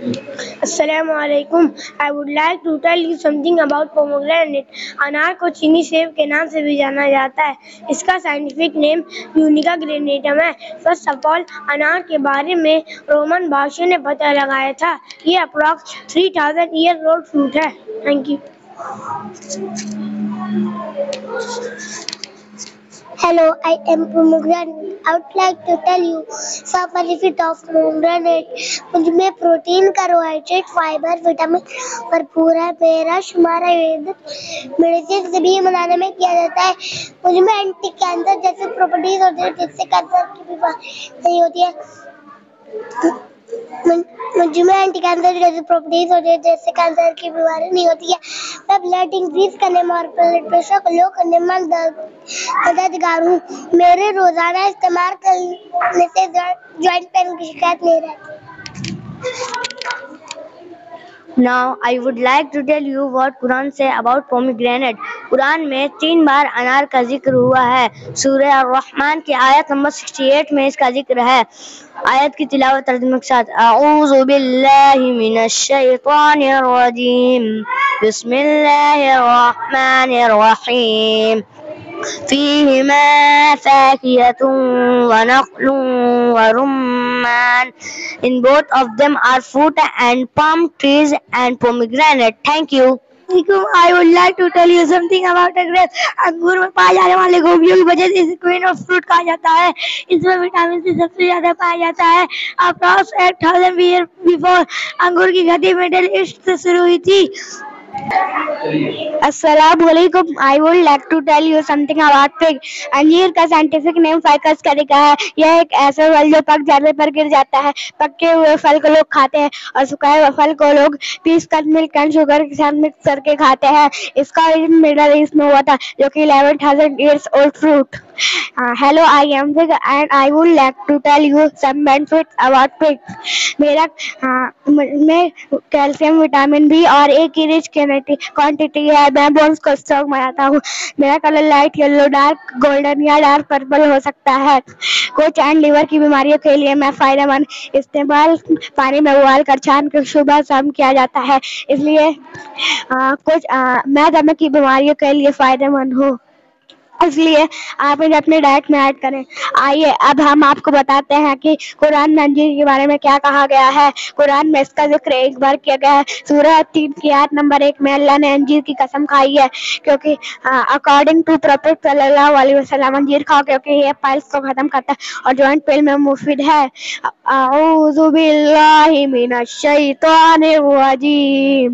Assalamu alaikum. I would like to tell you something about pomegranate. अनार को चीनी सेब के नाम से भी जाना जाता है. इसका साइंटिफिक नेम यूनिका ग्रेनेटम है. फर्स्ट ऑफ ऑल अनार के बारे में रोमन बादशाह ने पता लगाया था. ये अप्रॉक्स 3000 ईयर ओल्ड फ्रूट है. Thank you. Hello, I am Pomegranate. I would like to tell you some benefit of pomegranate. मुझमें प्रोटीन, कार्बोहाइड्रेट, फाइबर, विटामिन भरपूर है. मेरा शुमार आयुर्वेदिक मेडिसिन से भी बनाने में किया जाता है. मुझमें एंटी कैंसर जैसे प्रॉपर्टीज होती है जिससे कैंसर की बीमारी नहीं होती है. मुझमें एंटी कैंसर जैसी प्रॉपर्टीज होती है जिससे कैंसर की बीमारी नहीं होती है. मैं ब्लड इंक्रीज करने में और ब्लड प्रेशर को लो करने में मददगार हूँ. मेरे रोजाना इस्तेमाल करने से जॉइंट पेन की शिकायत नहीं रहती. Now I would like to tell you what Quran say about pomegranate. Quran में 3 बार अनार का जिक्र हुआ है. सूरह ar-Rahman की आयत नंबर 68 में इसका जिक्र है. आयत की तिलावत तर्जुमे के साथ. अऊज़ु बिल्लाहि मिनश शैतानिर रजीम. बिस्मिल्लाहिर रहमानिर रहीम. فيهما فاكهة ونخل ورمان. In both of them are fruit and palm trees and pomegranate. Thank you. I would like to tell you something about a grape. अंगूर में पाए जाने वाले गोबियों की वजह से इसे क्वीन ऑफ फ्रूट कहा जाता है. इसमें विटामिन सी सबसे ज्यादा पाया जाता है. अप्रॉक्स 8000 ईयर बिफोर अंगूर की खेती मिडिल ईस्ट से शुरू हुई थी. Assalamu alaikum. I would like to tell you something about fig. अंजीर का साइंटिफिक नेम फाइकस कैरिका है. यह एक ऐसा फल जो पक जाने पर गिर जाता है. पके हुए फल को लोग खाते हैं और सुखाए हुए फल को लोग पीस कर मिल्क एंड शुगर के साथ मिक्स करके खाते हैं. इसका ओरिजिन मिडल ईस्ट में हुआ था जो कि 11,000 years old fruit. Hello, I am Fig and I would like to tell you some benefits about fig. मेरा में कैल्शियम, विटामिन बी और ए की रिच क्वांटिटी है. मैं बोन्स को स्ट्रॉन्ग बनाता हूँ. मेरा colour light yellow, dark golden या डार्क पर्पल हो सकता है. कुछ एंड लिवर की बीमारियों के लिए मैं फायदेमंद. इस्तेमाल पानी में उबाल कर छान कर सुबह शाम किया जाता है. इसलिए मैं दमे की बीमारियों के लिए फायदेमंद हूँ. इसलिए आप इन्हें अपने डाइट में ऐड करें. आइए अब हम आपको बताते हैं कि कुरान में अंजीर के बारे में क्या कहा गया है. कुरान में इसका जिक्र एक बार किया गया है. सूरह 3 की आयत नंबर 1 में अल्लाह ने अंजीर की कसम खाई है क्योंकि अकॉर्डिंग टू प्रॉफेट सल्लल्लाहु अलैहि वसल्लम अंजीर खाओ क्योंकि ये पाइल्स को खत्म करता है और जॉइंट पेन में मुफीद है. अऊज़ु बिल्लाहि मिनश शैतानिर रजीम.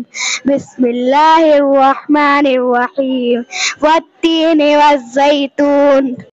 बिस्मिल्लाहिर रहमानिर रहीम. वत्तीन वज़ैतून.